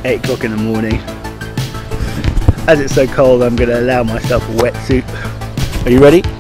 8 o'clock in the morning. As it's so cold, I'm going to allow myself a wetsuit. Are you ready?